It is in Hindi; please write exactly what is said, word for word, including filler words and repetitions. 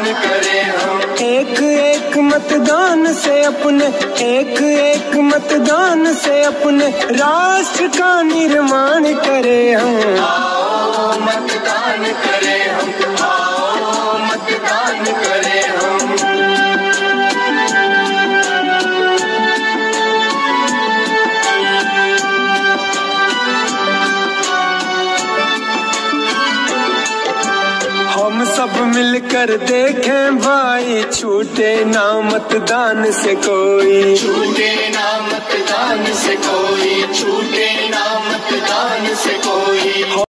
करें हम। एक एक मतदान से अपने, एक एक मतदान से अपने राष्ट्र का निर्माण करें हम। आओ मतदान करें हम, आओ मतदान करें हम। हम सब मिलकर देखें भाई, छूटे ना मतदान से कोई, छूटे ना मतदान से कोई, छूटे ना मतदान से कोई।